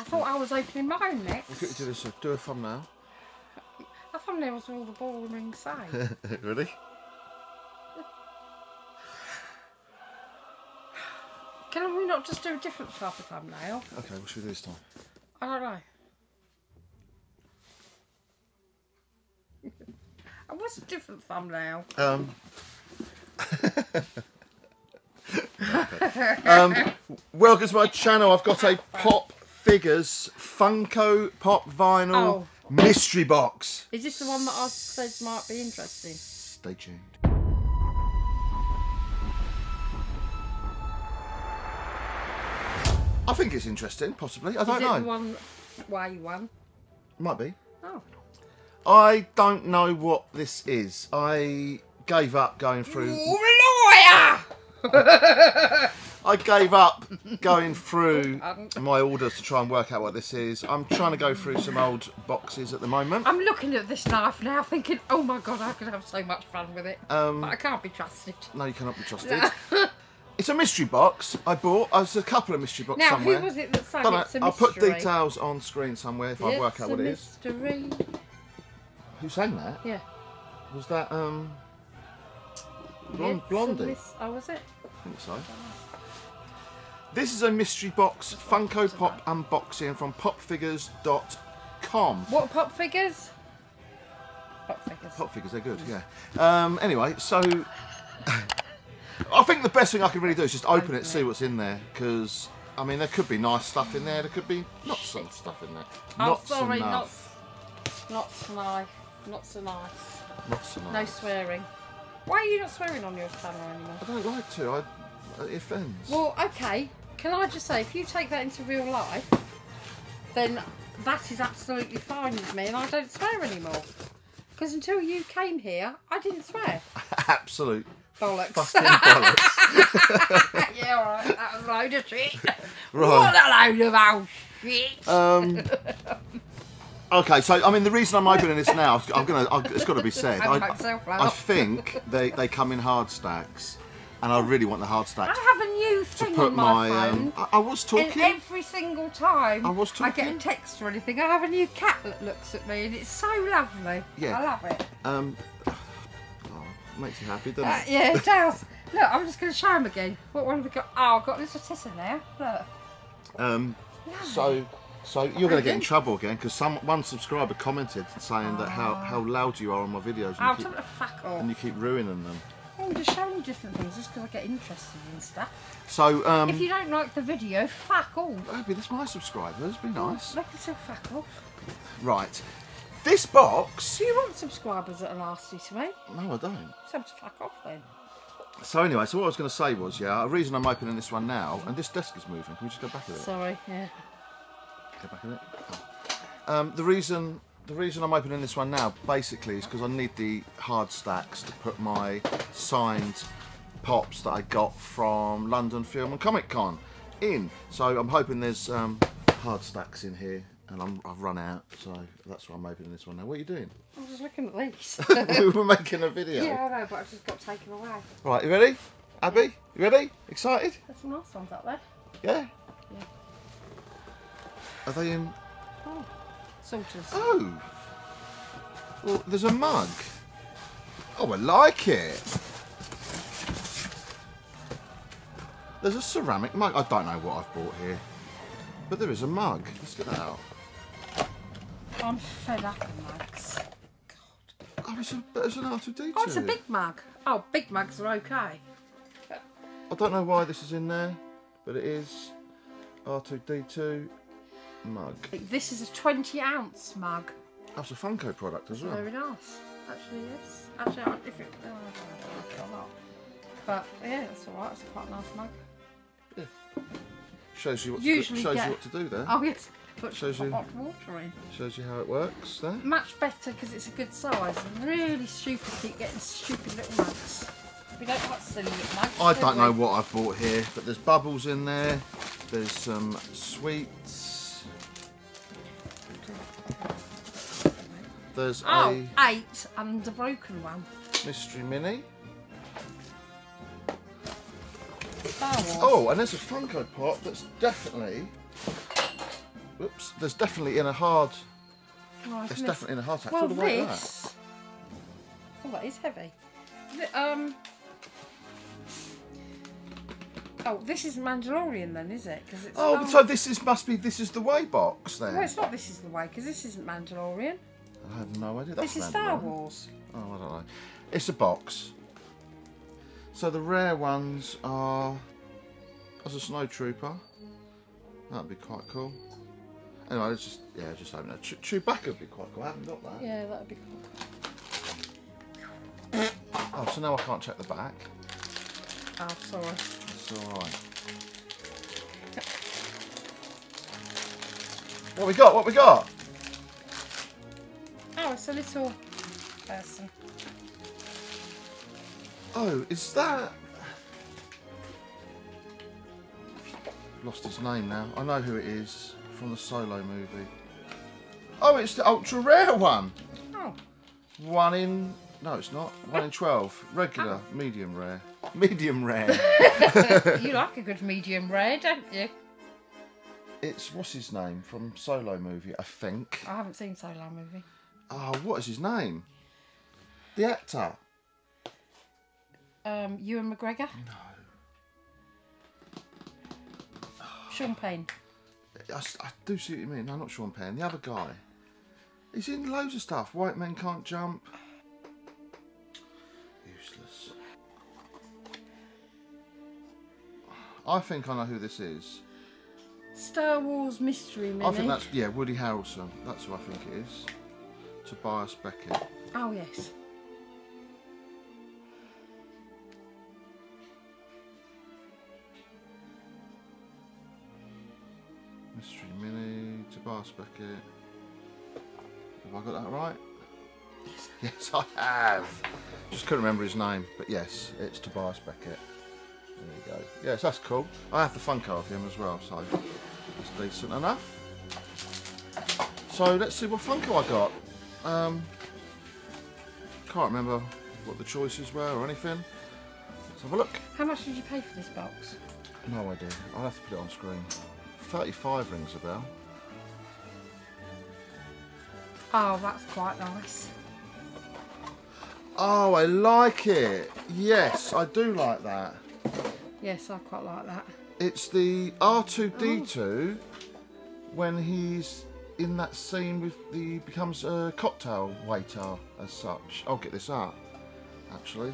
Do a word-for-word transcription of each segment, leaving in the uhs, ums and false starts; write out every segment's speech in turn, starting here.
thought I was opening mine next. We could do this. Do a thumbnail. A thumbnail's all the boring say. Ready? Can we not just do a different type of thumbnail? Okay, what should we do this time? I don't know. What's a different thumbnail? Um. um, welcome to my channel. I've got a Pop Figures Funko Pop vinyl oh. mystery box. Is this the one that I said might be interesting? Stay tuned. I think it's interesting, possibly. I don't Is it know. the one way one? Might be. Oh. I don't know what this is. I gave up going through. Lawyer! I gave up going through my orders to try and work out what this is. I'm trying to go through some old boxes at the moment. I'm looking at this knife now thinking, oh my god, I could have so much fun with it. Um, but I can't be trusted. No, you cannot be trusted. It's a mystery box I bought. There's a couple of mystery boxes now, somewhere. who was it that sang Don't It's a know. I'll Mystery? put details on screen somewhere if I It's work out what a it is. mystery. Who sang that? Yeah. Was that um Blond, It's a Blondie? mis- oh, was it? I think so. This is a mystery box Funko Pop unboxing from pop figures dot com. What pop figures? Pop figures. Pop figures, they're good, yeah. Um, anyway, so I think the best thing I can really do is just open, open it, it, see what's in there, because I mean there could be nice stuff in there, there could be not some stuff in there. Oh, not sorry, enough. not not so nice. Not so nice. Not so nice. No swearing. Why are you not swearing on your channel anymore? I don't like to. I, it offends. Well, okay. Can I just say, if you take that into real life, then that is absolutely fine with me, and I don't swear anymore. Because until you came here, I didn't swear. Absolute bollocks. Fucking bollocks. Yeah, all right. That was a load of shit. Right. What a load of old shit. Um. Okay, so I mean the reason I'm opening this now, I'm gonna, I, it's got to be said. I, I, I think they they come in hard stacks, and I really want the hard stacks. I have a new thing to put on my, my phone. Um, I, I was talking. And every single time I was I get talking. a text or anything, I have a new cat that looks at me, and it's so lovely. Yeah. I love it. Um. Oh, makes you happy, doesn't Uh, it? yeah, it does. Look, I'm just going to show him again. What one have we got? Oh, I've got this Tissa now. Look. Um. Lovely. So. So you're going to get in trouble again because some one subscriber commented saying oh. that how, how loud you are on my videos and, oh, you, keep, fuck off. and you keep ruining them. I'm just showing you different things just because I get interested in stuff. So um, if you don't like the video, fuck off. Maybe that's my subscribers. Be nice. They can still fuck off. Right. This box. Do you want subscribers that are nasty to me? No, I don't. So to fuck off then. So anyway, so what I was going to say was, yeah, the reason I'm opening this one now, and this desk is moving. Can we just go back a bit? Sorry. Yeah. Go back a bit. Oh. Um, the reason the reason I'm opening this one now basically is because I need the hard stacks to put my signed pops that I got from London Film and Comic Con in. So I'm hoping there's um, hard stacks in here, and I'm, I've run out, so that's why I'm opening this one now. What are you doing? I'm just looking at these. We were making a video. Yeah, I know, but I just got taken away. Right, you ready? Abby, yeah. You ready? Excited? There's some nice ones up there. Yeah? Yeah. Are they in? Oh, salters. Oh. Well, there's a mug. Oh, I like it. There's a ceramic mug. I don't know what I've bought here, but there is a mug. Let's get that out. I'm fed up of mugs. God. Oh, it's, a, it's an R two D two. Oh, it's a big mug. Oh, big mugs are okay. I don't know why this is in there, but it is R two D two mug. This is a twenty ounce mug. That's a Funko product as well. Very nice. Actually, yes. Actually, if it, oh, I don't like it a lot. But yeah, it's alright. It's quite a nice mug. Yeah. Shows you what to Usually do, shows get... you what to do there. Oh yes. Put shows you hot water in. Shows you how it works there. Much better because it's a good size. And really stupid keep getting stupid little mugs. We don't like silly little mugs. I do don't we? know what I've bought here, but there's bubbles in there. There's some sweets. There's oh, a eight and a broken one. mystery mini. Star Wars. Oh, and there's a Funko Pop that's definitely Oops. There's definitely in a hard. Oh, it's definitely in a hard. Well, the weight this. That. Oh, that is heavy. Um. Oh, this isn't Mandalorian then, is it? Because it's. Oh, oh, so this is must be this is the way box then. No, it's not. This is the way because this isn't Mandalorian. I have no idea. That's this is Star Wars. Oh, I don't know. It's a box. So the rare ones are as a snow trooper. That'd be quite cool. Anyway, let's just yeah, just open it. Chew Chewbacca would be quite cool. I haven't got that. Yeah, that'd be cool. Oh, so now I can't check the back. Oh, sorry. It's all right. What we got? What we got? Oh, it's a little person. Oh, is that? Lost his name now. I know who it is from the Solo movie. Oh, it's the ultra rare one. Oh. One in. No, it's not. One in twelve. Regular, oh. medium rare. Medium rare. You like a good medium rare, don't you? It's what's his name from Solo movie, I think. I haven't seen Solo movie. Oh, what is his name? The actor. Um, Ewan McGregor. No. Sean Penn. I, I do see what you mean. No, not Sean Penn. The other guy. He's in loads of stuff. White Men Can't Jump. Useless. I think I know who this is. Star Wars Mystery Mini. I think that's, yeah, Woody Harrelson. That's who I think it is. Tobias Beckett. Oh, yes. Mystery Mini, Tobias Beckett. Have I got that right? Yes, yes I have. Just couldn't remember his name, but yes, it's Tobias Beckett. There you go. Yes, that's cool. I have the Funko of him as well, so that's decent enough. So let's see what Funko I got. Um, can't remember what the choices were or anything. Let's have a look. How much did you pay for this box? No idea. I'll have to put it on screen. thirty-five rings a bell. Oh, that's quite nice. Oh, I like it. Yes, I do like that. Yes, I quite like that. It's the R two D two oh. when he's in that scene with the becomes a cocktail waiter as such. I'll get this up actually.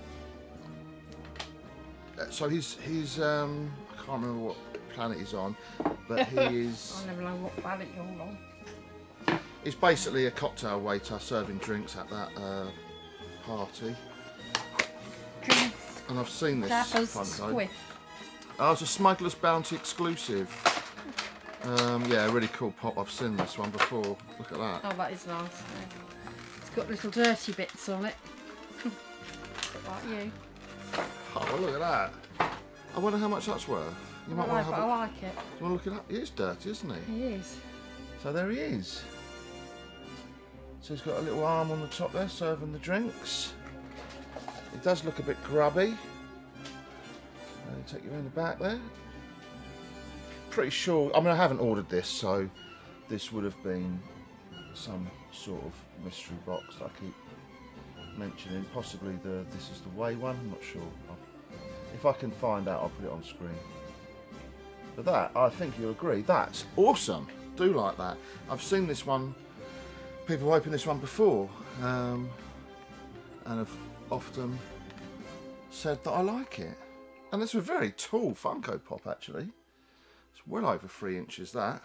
So he's he's um I can't remember what planet he's on, but he is. I never know what planet you're on. He's basically a cocktail waiter serving drinks at that uh, party. Drinks. And I've seen this Funko. Oh, it's a Smuggler's Bounty exclusive. Um, yeah, really cool pop. I've seen this one before. Look at that. Oh, that is nice. It's got little dirty bits on it. Like you. Oh, well, look at that. I wonder how much that's worth. You might I, want to have I a... like it. You want to look it up? He is dirty, isn't he? He is. So there he is. So he's got a little arm on the top there, serving the drinks. It does look a bit grubby. Uh, take you around the back there. Pretty sure, I mean I haven't ordered this, so this would have been some sort of mystery box that I keep mentioning. Possibly the This Is The Way one, I'm not sure. I'll, if I can find out, I'll put it on screen. But that, I think you'll agree, that's awesome. Do like that. I've seen this one, people open this one before, um, and have often said that I like it. And it's a very tall Funko Pop actually. It's well over three inches that.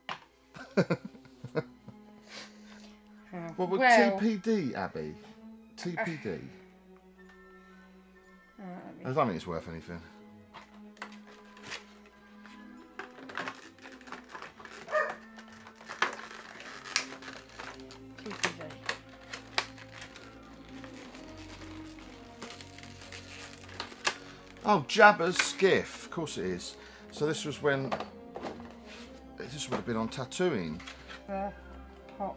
What would well, T P D, Abby? T P D. Uh, I don't think it's worth anything. T P D. Oh, Jabba's skiff. Of course it is. So this was when... This would have been on Tatooine. Rare Pop.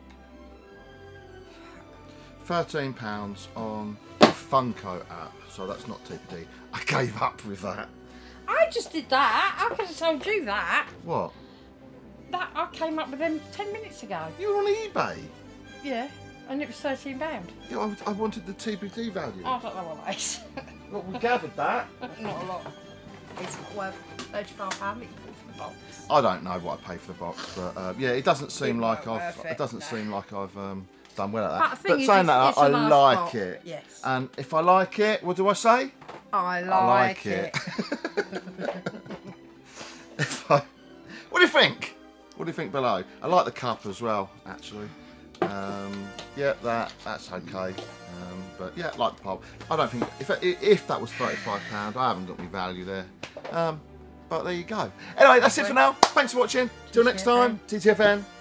thirteen pounds on the Funko app. So that's not T P D. I gave up with that. I just did that. I could have told you that. What? That I came up with them ten minutes ago. You were on eBay? Yeah, and it was thirteen pounds. Yeah, I, I wanted the T B D value. I don't know what that is. Well, we gathered that. Not a lot. It's not worth thirty-five pounds that you bought for the box. I don't know what I paid for the box, but uh, yeah, it doesn't seem It like weren't I've. worth It, it, doesn't no. seem like I've um, done well at But that. the thing But is, saying it's- that, it's I a nice like pop, it. yes. And if I like it, what do I say? I like, I like it. it. If I, what do you think? What do you think below? I like the cup as well, actually. Um, yeah, that that's okay. Um, but yeah, I like the pop. I don't think if if that was thirty-five pounds, I haven't got any value there. Um, but there you go. Anyway, that's it for now. Thanks for watching. Till next time. T T F N.